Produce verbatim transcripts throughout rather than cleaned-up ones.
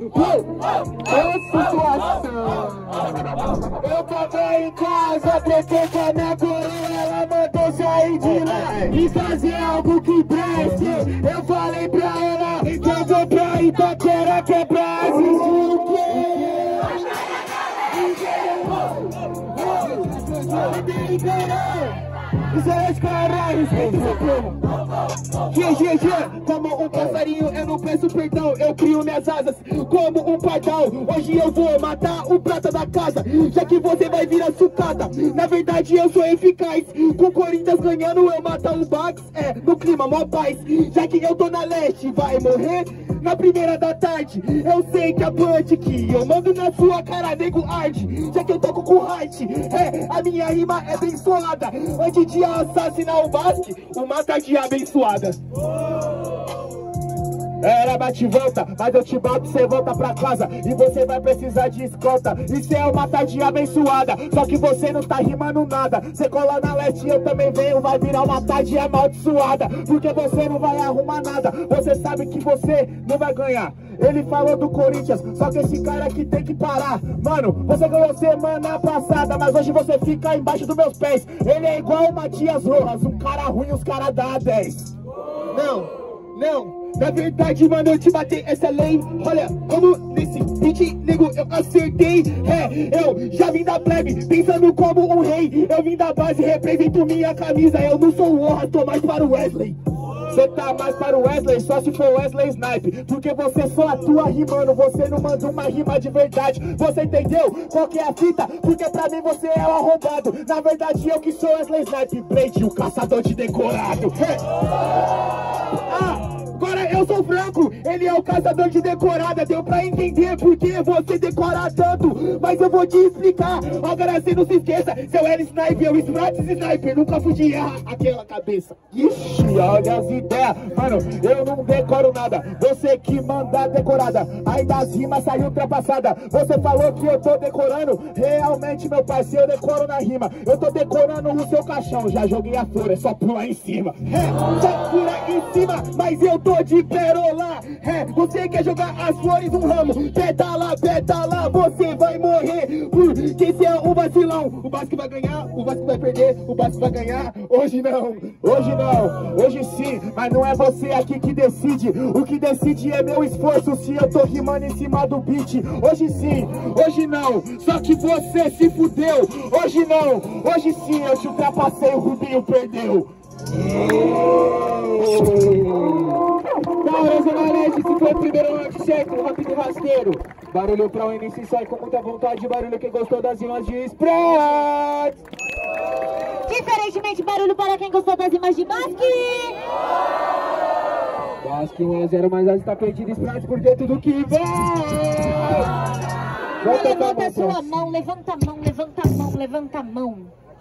situação. Eu tava em casa, tretei com a minha coroa, ela mandou sair de lá e fazer algo que preste. Eu falei pra ela que eu vou pra Itaquera quebrar o isso é os caralhos, G G G, como um passarinho eu não peço perdão, eu crio minhas asas como um pardal. Hoje eu vou matar o prata da casa, já que você vai virar sucata. Na verdade eu sou eficaz, com o Corinthians ganhando eu matar o Bax. É, no clima mó paz, já que eu tô na leste, vai morrer na primeira da tarde. Eu sei que a punch que eu mando na sua cara, nego arde, já que eu toco com heart. É, a minha rima é abençoada, antes de assassinar o Basque, uma tarde abençoada. Era bate e volta, mas eu te bato, cê volta pra casa e você vai precisar de escolta. Isso é uma tarde abençoada, só que você não tá rimando nada. Cê cola na leste, eu também venho, vai virar uma tarde amaldiçoada, porque você não vai arrumar nada, você sabe que você não vai ganhar. Ele falou do Corinthians, só que esse cara aqui tem que parar. Mano, você ganhou semana passada, mas hoje você fica embaixo dos meus pés. Ele é igual o Matias Rojas, um cara ruim, os caras dão dez. Não, não. Na verdade, mano, eu te matei, essa lei. Olha, como nesse beat, nego, eu acertei. É, eu já vim da plebe, pensando como um rei. Eu vim da base, represento minha camisa. Eu não sou o Rojas, tô mais para o Wesley. Você tá mais para o Wesley, só se for Wesley Snipe, porque você só atua rimando, você não manda uma rima de verdade. Você entendeu qual que é a fita? Porque pra mim você é o arrombado. Na verdade eu que sou Wesley Snipe, Blade, o caçador de decorado. É. Ah! Agora eu sou Franco, ele é o caçador de decorada. Deu pra entender porque você decora tanto, mas eu vou te explicar. Agora você não se esqueça, seu L Sniper, eu Spratis Sniper, nunca fui de errar aquela cabeça. Ixi, olha as ideias, mano, eu não decoro nada. Você que manda decorada, ainda as rimas saiu ultrapassada. Você falou que eu tô decorando, realmente meu parceiro, eu decoro na rima. Eu tô decorando o seu caixão, já joguei a flor, é só pular em cima. É, só pular em cima, mas eu tô de perola. É, você quer jogar as flores no ramo, pedala, pedala, você vai morrer, porque você é um vacilão. O Basque vai ganhar, o Basque vai perder, o Basque vai ganhar. Hoje não, hoje não, hoje sim, mas não é você aqui que decide. O que decide é meu esforço, se eu tô rimando em cima do beat. Hoje sim, hoje não, só que você se fudeu. Hoje não, hoje sim, eu te ultrapassei, o Rubinho perdeu. Da hora, Zona Leste, esse foi o primeiro round, certo? Rápido e rasteiro. Barulho pra o N C sai com muita vontade. Barulho quem gostou das rimas de Spratis. Diferentemente, barulho para quem gostou das rimas de Basque. Basque um a zero, mas está perdido. Spratis por dentro do que vai. Levanta a sua mão, levanta a mão, levanta a mão, levanta a mão.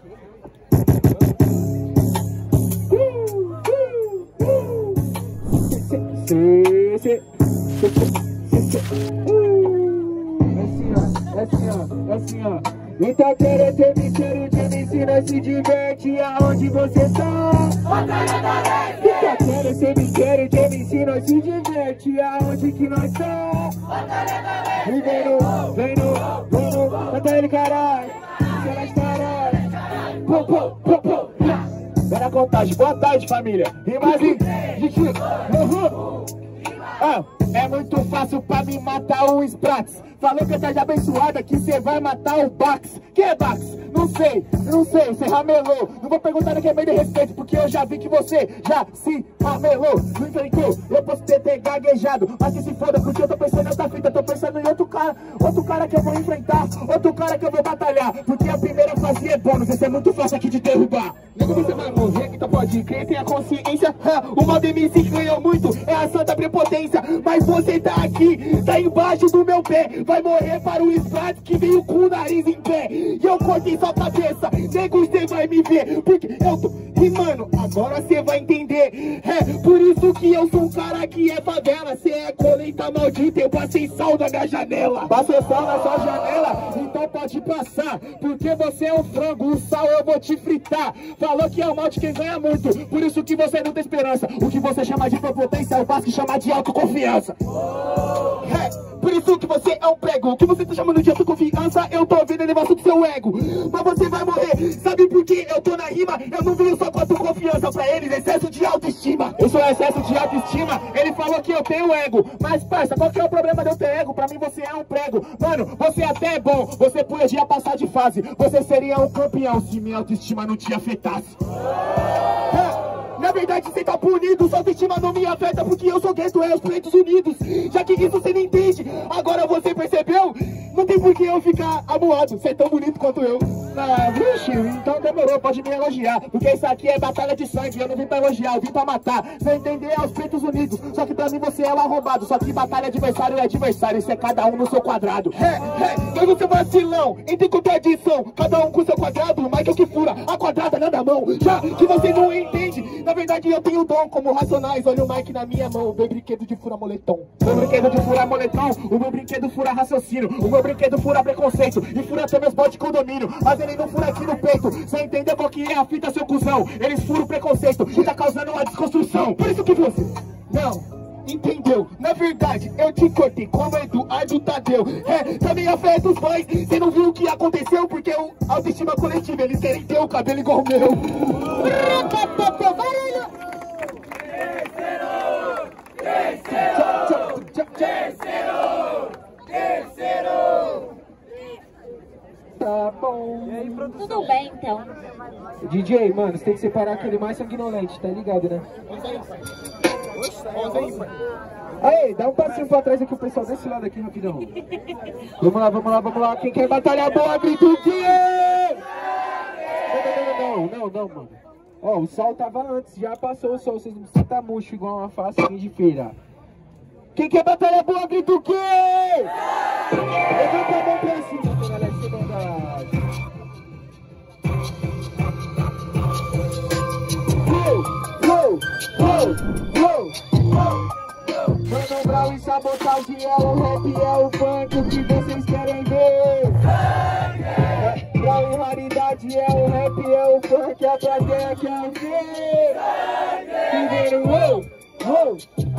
Sim, sim. É assim, ó, é assim, ó. Então quero ter me cheiro de me ensina, se diverte aonde você tá. Então quero ser me cheiro de me ensina, se diverte aonde que nós tá. E vem no, vem no, vem no, canta ele caralho, se ela estará. Pô, pô, pô, pô. Bora contagem, boa tarde família. E mais em gente, uhum. Ah, é muito fácil pra mim matar o Spratis. Falou que tá de abençoada que cê vai matar o Bax. Que é Bax? Não sei, não sei, cê ramelou. Não vou perguntar que é bem de respeito, porque eu já vi que você já se ramelou. Não enfrentou, eu posso ter, ter gaguejado, mas que se foda, porque eu tô pensando em outra fita. Tô pensando em outro cara, outro cara que eu vou enfrentar, outro cara que eu vou batalhar, porque a primeira fase é bônus, esse é muito fácil aqui de derrubar. Nego, você vai morrer, então pode crer, tem a consciência. O mal de M C que ganhou muito é a santa prepotência, mas você tá aqui, tá embaixo do meu pé. Vai morrer para o Spratis que veio com o nariz em pé. E eu cortei sua cabeça, nego, cê vai me ver, porque eu tô rimando, agora cê vai entender. É por isso que eu sou um cara que é favela. Cê é colheita maldita, eu passei sal na minha janela. Passou sal na sua janela, então pode passar, porque você é um frango, o sal eu vou te fritar. Falou que é o mal de quem ganha muito, por isso que você não tem esperança. O que você chama de prepotência, o Basque chama de autoconfiança. É, Por isso que você é um prego. O que você tá chamando de autoconfiança, eu tô ouvindo elevação do seu ego. Mas você vai morrer, sabe por que eu tô na rima? Eu não venho só com autoconfiança pra eles, excesso de autoestima. Isso é excesso de autoestima, ele falou que eu tenho ego. Mas parça, qual que é o problema de eu ter ego? Pra mim você é um prego. Mano, você até é bom, você podia passar de fase. Você seria um campeão se minha autoestima não te afetasse. É. Na verdade, você tá punido, sua autoestima não me afeta porque eu sou gueto, é os Pretos Unidos. Já que isso você não entende, agora você percebeu? Não tem por que eu ficar amuado, você é tão bonito quanto eu. Ah, vixe, então demorou, pode me elogiar. Porque isso aqui é batalha de sangue, eu não vim pra elogiar, eu vim pra matar. Você entender, é os Pretos Unidos. Só que pra mim você é um arrombado, só que batalha adversário é adversário, isso é cada um no seu quadrado. É, é, mas você vacilão, entre contradição, cada um com seu quadrado, o Michael que fura, a quadrada na mão. Já que você não entende, na verdade eu tenho dom como Racionais. Olha o Mike na minha mão, o meu brinquedo de fura moletom. O meu brinquedo de fura moletom, o meu brinquedo fura raciocínio. O meu brinquedo fura preconceito e fura até meus bodes de condomínio. Mas ele não fura aqui no peito, você entendeu qual que é a fita, seu cuzão? Eles furam preconceito e tá causando uma desconstrução. Por isso que você não entendeu, na verdade eu te cortei como Eduardo Tadeu. É, também afeta os boys, você não viu o que aconteceu? Porque o autoestima coletiva, eles querem ter o cabelo igual o meu. Barulho! Terceiro! Terceiro! Terceiro! Tá bom. E aí, produção? Tudo bem, então. D J, mano, você tem que separar aquele mais sanguinolente, tá ligado, né? Aí, dá um passinho pra trás aqui, o pessoal desse lado aqui, rapidão. Vamos lá, vamos lá, vamos lá. Quem quer batalha boa, grita o quê? Não, não, não, não, mano. Ó, o sol tava antes, já passou o sol, vocês não precisam estar murcho igual uma facinha de feira. Quem quer batalha boa, grita o quê? Levanta a mão pra cima, galera, que maldade. Uou, uou, uou, uou. Mano Brown e sabotagem é o rap, é o funk, o que vocês querem ver? É, Brown e raridade é o rap, é o funk, a plateia quer ver. Primeiro, uou, uou.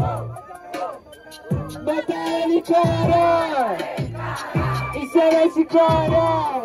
Bota ele, cara! Isso é esse cara!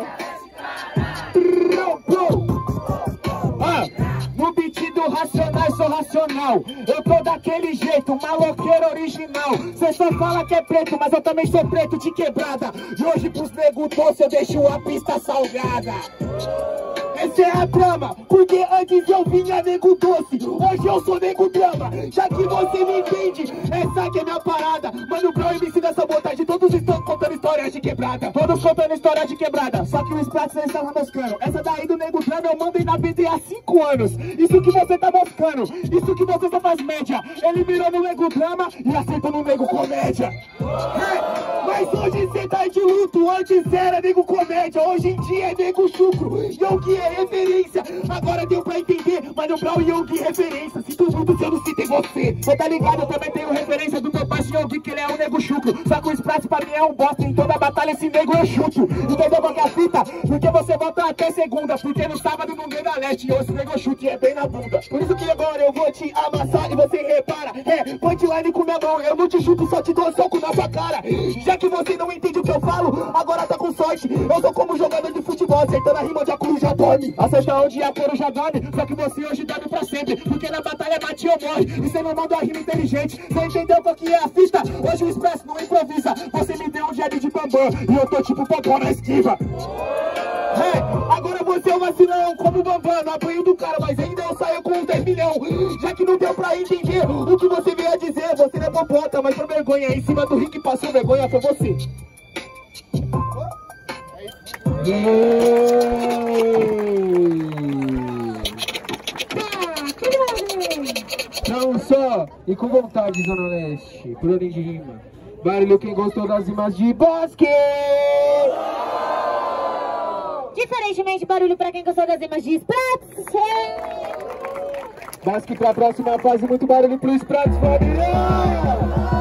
Ah, no beat do Racionais sou racional. Eu tô daquele jeito, maloqueiro original. Cê só fala que é preto, mas eu também sou preto de quebrada. E hoje pros nego doce eu deixo a pista salgada. Essa é a trama, porque antes eu vinha nego doce, hoje eu sou nego drama. Já que você me entende, essa aqui é minha parada. Mano Brown e M C da sabotagem, todos estão contando histórias de quebrada. Todos contando história de quebrada, só que o Sprax eles estavam moscando. Essa daí do nego drama eu mandei na B D há cinco anos. Isso que você tá moscando, isso que você só faz média. Ele mirou no nego drama e acertou no nego comédia. É, mas hoje cê tá de luto, antes era nego comédia, hoje em dia é nego chucro. E o que é referência, agora deu pra entender. Mano Brown e Yogi referência, sinto muito se eu não citei você. Você tá ligado, eu também tenho referência do meu parceiro Yogi, que ele é um nego chucro. Só que o Sprax pra mim é um bosta, em toda batalha esse nego eu chuto. Entendeu qual que é a fita? Porque você volta até segunda, porque no sábado não vem da leste, e hoje esse nego eu chuto e é bem na bunda. Por isso que agora eu vou te amassar e você repara. É, punchline com minha mão, eu não te chuto, só te dou um soco na sua cara. Já que você não entende o que eu falo, agora tá com sorte. Eu sou como jogador de futebol, acertando a rima onde a coruja dorme. Acerta onde a coruja dorme, só que você hoje dorme pra sempre. Porque na batalha bate ou morre, e você não manda uma rima inteligente. Você entendeu qual que é a fita? Hoje o Expresso não improvisa. Você me deu um jab de bambam, e eu tô tipo popó na esquiva. É, agora você é um vacilão como o Bambam, não apanho do cara, mas ainda eu saio com uns dez milhões. Já que não deu pra entender o que você veio a dizer, você não é popota, mas por vergonha, em cima do ringue passou vergonha, foi você. Não só, e com vontade, Zona Leste, por ordem de rima. Barulho quem gostou das rimas de Bosque! Diferentemente, barulho pra quem gostou das rimas de Sprax. Bosque pra próxima fase, muito barulho pro Sprax, família!